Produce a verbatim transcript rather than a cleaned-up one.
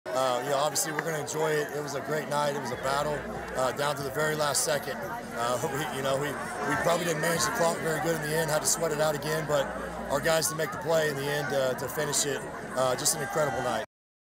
Uh, you know, obviously we're going to enjoy it. It was a great night. It was a battle uh, down to the very last second. Uh, we, you know, we, we probably didn't manage the clock very good in the end, had to sweat it out again, but our guys to make the play in the end uh, to finish it, uh, just an incredible night.